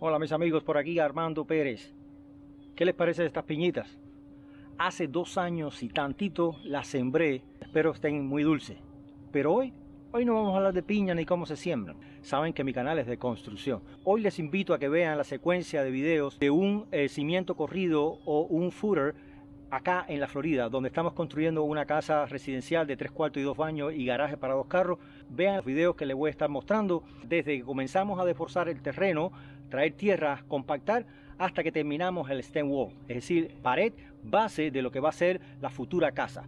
Hola mis amigos, por aquí Armando Pérez. ¿Qué les parece de estas piñitas? Hace 2 años y tantito las sembré, espero estén muy dulces. Pero hoy no vamos a hablar de piña ni cómo se siembran. Saben que mi canal es de construcción. Hoy les invito a que vean la secuencia de videos de un cimiento corrido o un footer acá en la Florida, donde estamos construyendo una casa residencial de 3 cuartos y 2 baños y garaje para 2 carros. Vean los videos que les voy a estar mostrando desde que comenzamos a desforzar el terreno, traer tierra, compactar, hasta que terminamos el stem wall, es decir, pared base de lo que va a ser la futura casa.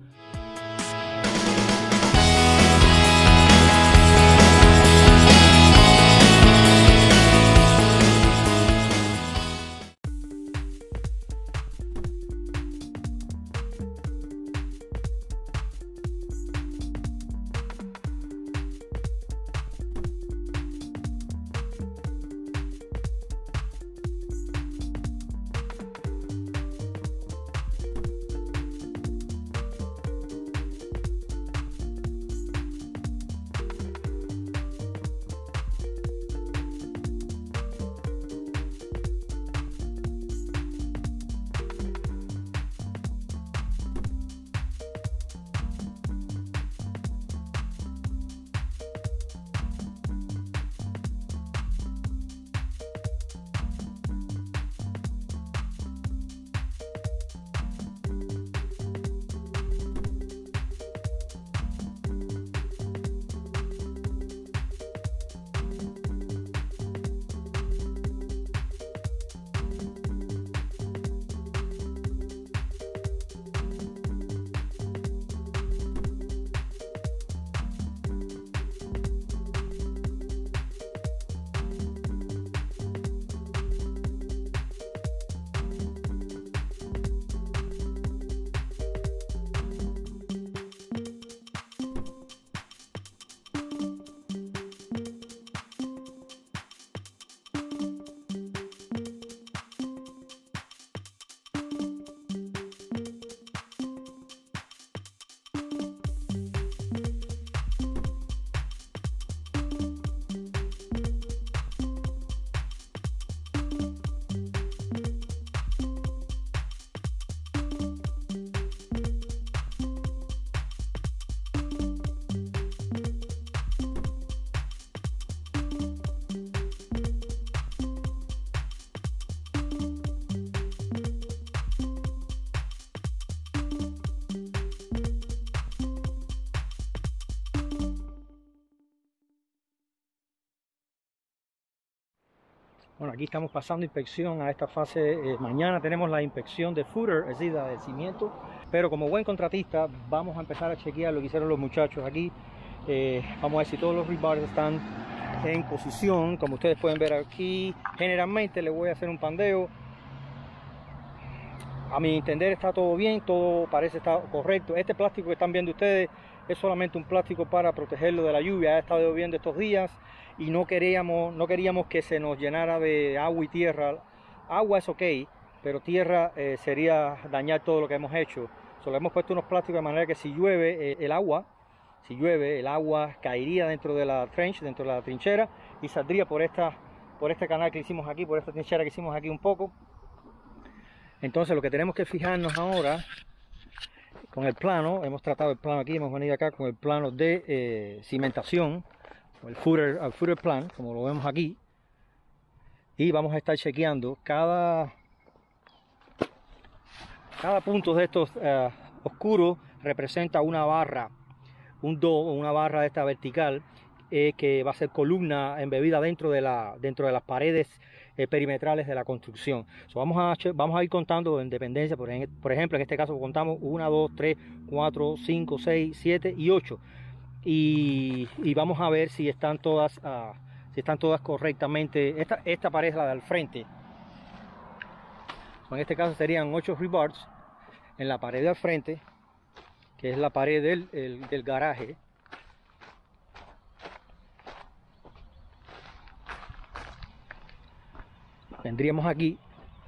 Bueno, aquí estamos pasando inspección a esta fase. Mañana tenemos la inspección de footer, es decir, la de cimiento. Pero como buen contratista, vamos a empezar a chequear lo que hicieron los muchachos aquí. Vamos a ver si todos los rebars están en posición. Como ustedes pueden ver aquí, generalmente le voy a hacer un pandeo. A mi entender está todo bien, todo parece estar correcto. Este plástico que están viendo ustedes es solamente un plástico para protegerlo de la lluvia. Ha estado lloviendo estos días y no queríamos que se nos llenara de agua y tierra. Agua es ok, pero tierra sería dañar todo lo que hemos hecho. Solo hemos puesto unos plásticos de manera que si llueve el agua caería dentro de la trench, dentro de la trinchera, y saldría por este canal que hicimos aquí, por esta trinchera que hicimos aquí un poco. Entonces lo que tenemos que fijarnos ahora con el plano, hemos tratado el plano aquí, hemos venido acá con el plano de cimentación, o el footer plan, como lo vemos aquí, y vamos a estar chequeando cada punto de estos oscuros representa una barra, una barra de esta vertical que va a ser columna embebida dentro de las paredes perimetrales de la construcción. Vamos a ir contando en dependencia. Por ejemplo, en este caso contamos 1, 2, 3, 4, 5, 6, 7 y 8. Y vamos a ver si están todas correctamente. Esta pared es la del frente. En este caso serían 8 rebars en la pared del frente, que es la pared del garaje. Vendríamos aquí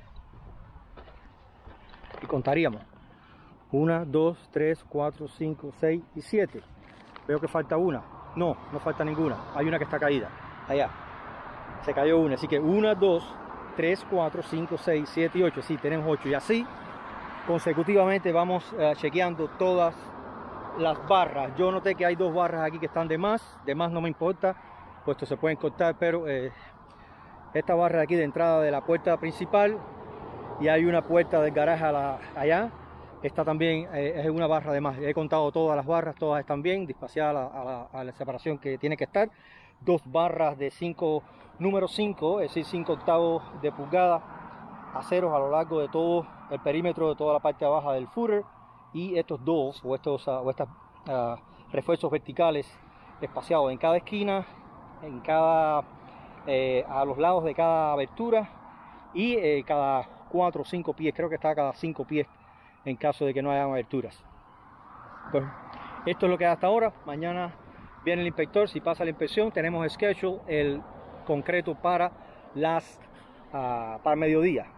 y contaríamos 1, 2, 3, 4, 5, 6 y 7. Veo que falta una. No falta ninguna. Hay una que está caída allá, se cayó una, así que 1, 2, 3, 4, 5, 6, 7 y 8. Sí, tenemos 8. Y así consecutivamente vamos chequeando todas las barras. Yo noté que hay 2 barras aquí que están de más no me importa, puesto se pueden cortar, pero esta barra de aquí de entrada de la puerta principal, y hay una puerta del garaje allá, esta también es una barra de más. He contado todas las barras, todas están bien dispaciadas a la separación que tiene que estar. 2 barras de 5, número 5, es decir, 5 octavos de pulgada, aceros a lo largo de todo el perímetro de toda la parte baja del footer, y estos dos o estos refuerzos verticales espaciados en cada esquina, en cada a los lados de cada abertura, y cada 4 o 5 pies, creo que está cada 5 pies en caso de que no haya aberturas. Pues esto es lo que hay hasta ahora. Mañana viene el inspector. Si pasa la inspección, tenemos schedule el concreto para mediodía.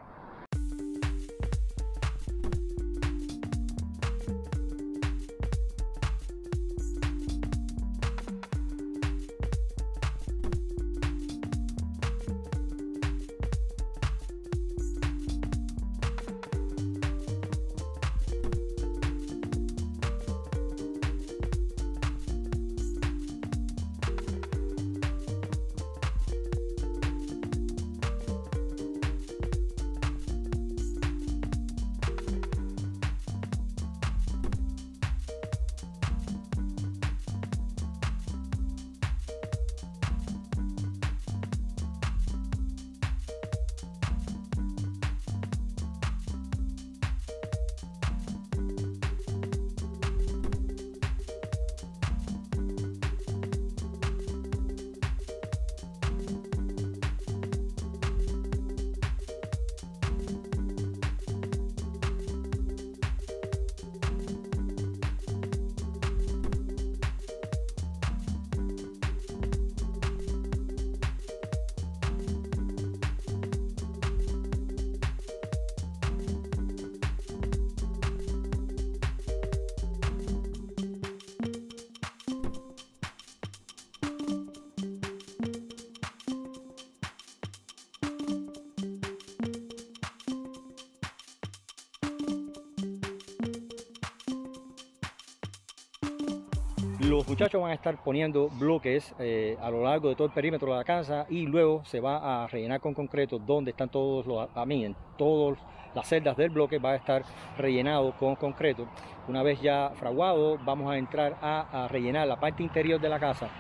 Los muchachos van a estar poniendo bloques a lo largo de todo el perímetro de la casa, y luego se va a rellenar con concreto donde están todos en todas las celdas del bloque va a estar rellenado con concreto. Una vez ya fraguado, vamos a entrar a rellenar la parte interior de la casa.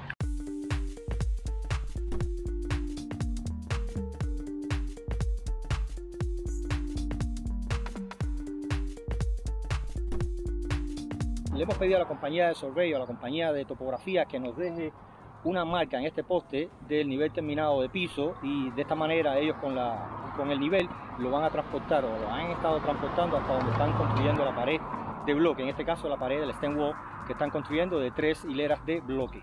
Le hemos pedido a la compañía de survey, a la compañía de topografía, que nos deje una marca en este poste del nivel terminado de piso, y de esta manera ellos con el nivel lo van a transportar, o lo han estado transportando hasta donde están construyendo la pared de bloque, en este caso la pared del stem wall que están construyendo de 3 hileras de bloque.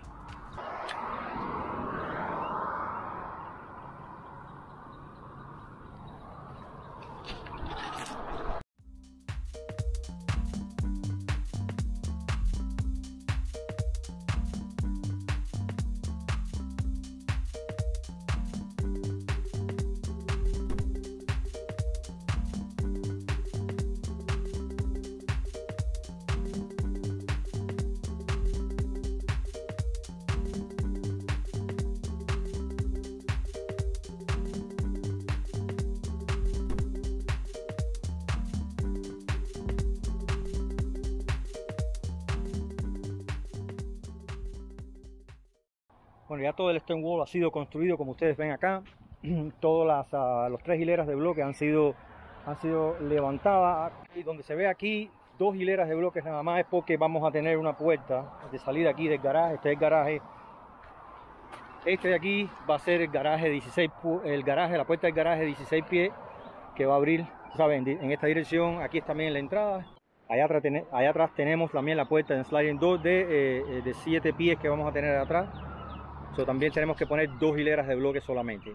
Bueno, ya todo el stone wall ha sido construido, como ustedes ven acá. Todas las 3 hileras de bloque han sido levantadas. Y donde se ve aquí 2 hileras de bloques nada más, es porque vamos a tener una puerta de salida aquí del garaje. Este es el garaje. Este de aquí va a ser el garaje 16, la puerta del garaje 16 pies, que va a abrir, ¿saben?, en esta dirección. Aquí es también la entrada. Allá atrás tenemos también la puerta en sliding door de 7 pies que vamos a tener atrás. También tenemos que poner 2 hileras de bloques solamente.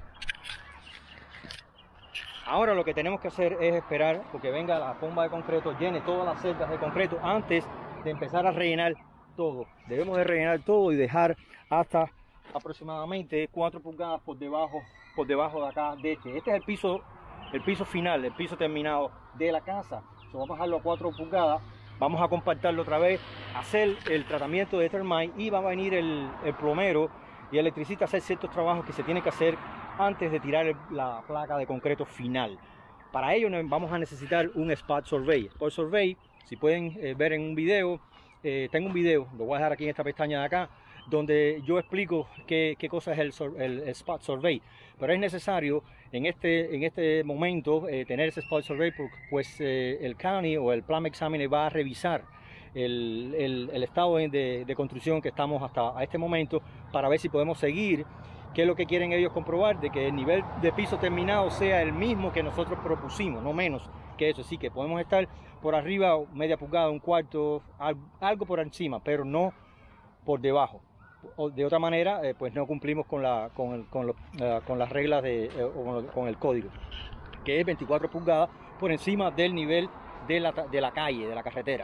Ahora lo que tenemos que hacer es esperar porque venga la bomba de concreto, llene todas las celdas de concreto antes de empezar a rellenar todo. Debemos de rellenar todo y dejar hasta aproximadamente 4 pulgadas por debajo por debajo de acá de este. Este es el piso final, el piso terminado de la casa. Vamos a bajarlo a 4 pulgadas, vamos a compactarlo otra vez, hacer el tratamiento de termite y va a venir el plomero y el electricista a hacer ciertos trabajos que se tienen que hacer antes de tirar la placa de concreto final. Para ello vamos a necesitar un spot survey. Spot survey, si pueden ver en un video, tengo un video, lo voy a dejar aquí en esta pestaña de acá, donde yo explico qué cosa es el spot survey. Pero es necesario en este momento tener ese spot survey, pues el county o el plan examiner va a revisar el estado de construcción que estamos hasta este momento para ver si podemos seguir. ¿Qué es lo que quieren ellos comprobar? De que el nivel de piso terminado sea el mismo que nosotros propusimos, no menos que eso. Así que podemos estar por arriba, media pulgada, un cuarto, algo por encima, pero no por debajo. De otra manera, pues no cumplimos con las reglas con el código, que es 24 pulgadas por encima del nivel de la calle, de la carretera.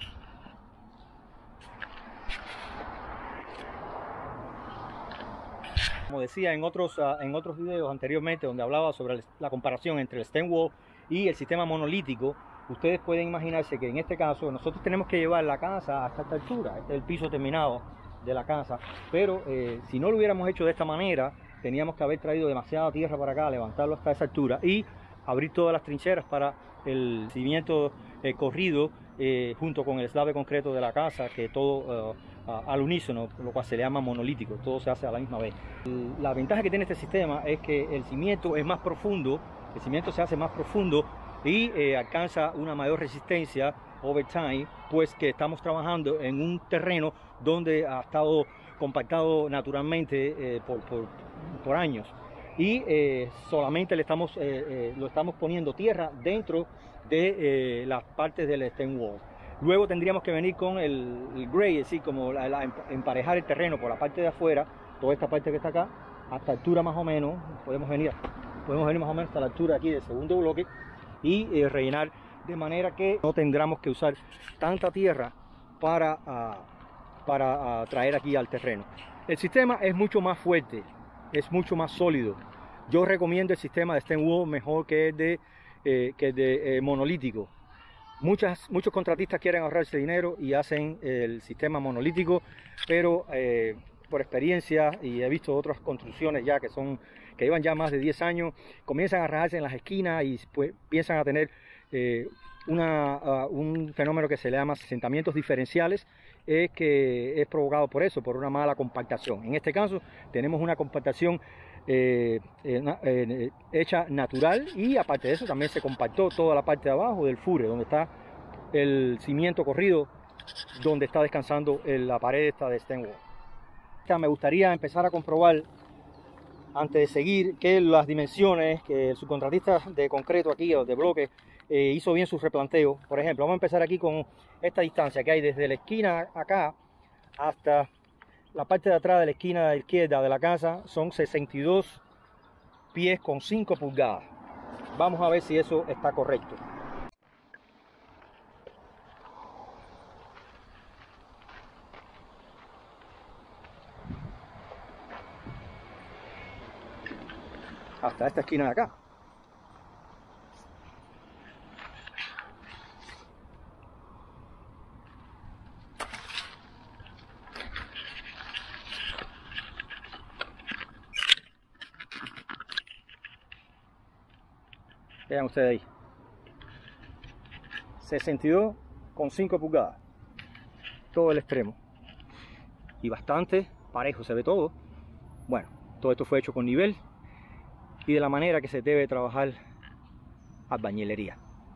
Como decía en otros videos anteriormente, donde hablaba sobre la comparación entre el stem wall y el sistema monolítico, ustedes pueden imaginarse que en este caso nosotros tenemos que llevar la casa hasta esta altura. Este es el piso terminado de la casa, pero si no lo hubiéramos hecho de esta manera, teníamos que haber traído demasiada tierra para acá, levantarlo hasta esa altura y abrir todas las trincheras para el cimiento corrido junto con el slab de concreto de la casa, que todo al unísono, lo cual se le llama monolítico, todo se hace a la misma vez. La ventaja que tiene este sistema es que el cimiento es más profundo, el cimiento se hace más profundo y alcanza una mayor resistencia over time, pues que estamos trabajando en un terreno donde ha estado compactado naturalmente por años y solamente lo estamos poniendo tierra dentro de las partes del stem wall. Luego tendríamos que venir con el grade, así como emparejar el terreno por la parte de afuera, toda esta parte que está acá, hasta altura más o menos, podemos venir más o menos hasta la altura aquí del segundo bloque y rellenar de manera que no tendremos que usar tanta tierra para traer aquí al terreno. El sistema es mucho más fuerte, es mucho más sólido. Yo recomiendo el sistema de stem wall mejor que el de monolítico. Muchos contratistas quieren ahorrarse dinero y hacen el sistema monolítico, pero por experiencia, y he visto otras construcciones ya que llevan ya más de 10 años, comienzan a rajarse en las esquinas y pues piensan a tener un fenómeno que se le llama asentamientos diferenciales, que es provocado por eso, por una mala compactación. En este caso tenemos una compactación hecha natural, y aparte de eso también se compactó toda la parte de abajo del fure, donde está el cimiento corrido, donde está descansando la pared esta de stem wall. Me gustaría empezar a comprobar, antes de seguir, que las dimensiones que el subcontratista de concreto aquí o de bloque hizo bien su replanteo. Por ejemplo, vamos a empezar aquí con esta distancia que hay desde la esquina acá hasta la parte de atrás de la esquina izquierda de la casa. Son 62 pies con 5 pulgadas. Vamos a ver si eso está correcto. Hasta esta esquina de acá. Vean ustedes ahí, 62,5 pulgadas, todo el extremo, y bastante parejo se ve todo. Bueno, todo esto fue hecho con nivel y de la manera que se debe trabajar albañilería.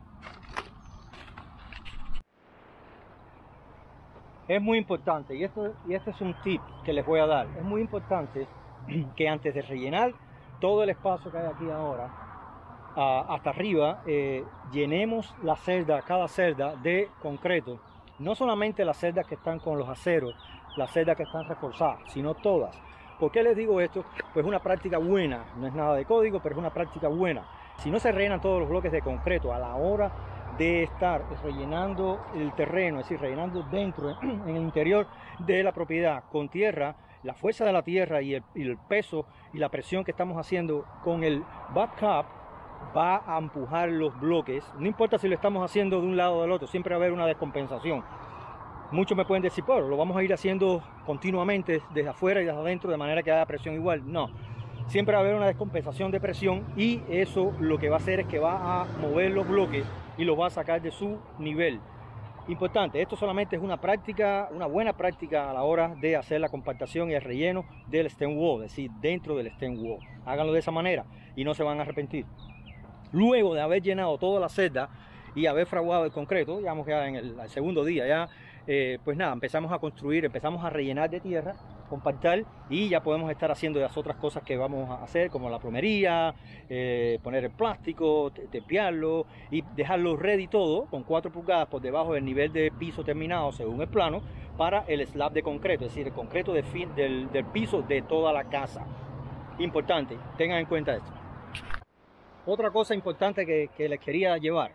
Es muy importante, y este es un tip que les voy a dar, es muy importante que antes de rellenar todo el espacio que hay aquí ahora, hasta arriba, llenemos la celda, cada celda de concreto. No solamente las celdas que están con los aceros, las celdas que están reforzadas, sino todas. ¿Por qué les digo esto? Pues es una práctica buena, no es nada de código, pero es una práctica buena. Si no se rellenan todos los bloques de concreto a la hora de estar rellenando el terreno, es decir, rellenando dentro, en el interior de la propiedad con tierra, la fuerza de la tierra y el peso y la presión que estamos haciendo con el bobcat va a empujar los bloques. No importa si lo estamos haciendo de un lado o del otro, siempre va a haber una descompensación. Muchos me pueden decir, pero lo vamos a ir haciendo continuamente desde afuera y desde adentro de manera que haya presión igual. No, siempre va a haber una descompensación de presión y eso lo que va a hacer es que va a mover los bloques y los va a sacar de su nivel. Importante, esto solamente es una práctica, una buena práctica a la hora de hacer la compactación y el relleno del stem wall, es decir, dentro del stem wall. Háganlo de esa manera y no se van a arrepentir. Luego de haber llenado toda la celda y haber fraguado el concreto, digamos que en el segundo día ya, pues nada, empezamos a construir, empezamos a rellenar de tierra, compactar y ya podemos estar haciendo las otras cosas que vamos a hacer, como la plomería, poner el plástico, tepearlo y dejarlo ready todo con 4 pulgadas por debajo del nivel de piso terminado según el plano para el slab de concreto, es decir, el concreto del piso de toda la casa. Importante, tengan en cuenta esto. Otra cosa importante que les quería llevar.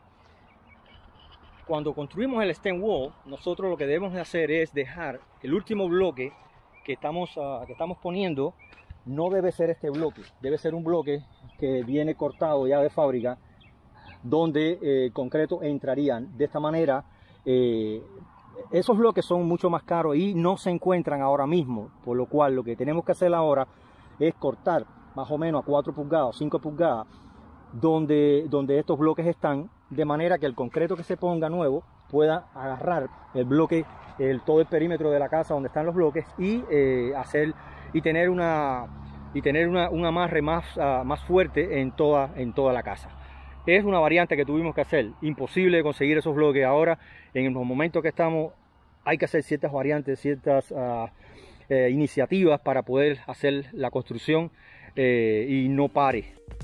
Cuando construimos el stem wall, nosotros lo que debemos de hacer es dejar el último bloque que estamos poniendo. No debe ser este bloque, debe ser un bloque que viene cortado ya de fábrica, donde el concreto entrarían. De esta manera, esos bloques son mucho más caros y no se encuentran ahora mismo, por lo cual lo que tenemos que hacer ahora es cortar más o menos a 4 pulgadas, 5 pulgadas, donde estos bloques están, de manera que el concreto que se ponga nuevo pueda agarrar el bloque, todo el perímetro de la casa donde están los bloques y tener un amarre más fuerte en toda la casa. Es una variante que tuvimos que hacer, imposible de conseguir esos bloques ahora. En los momentos que estamos hay que hacer ciertas variantes, ciertas iniciativas para poder hacer la construcción y no pare.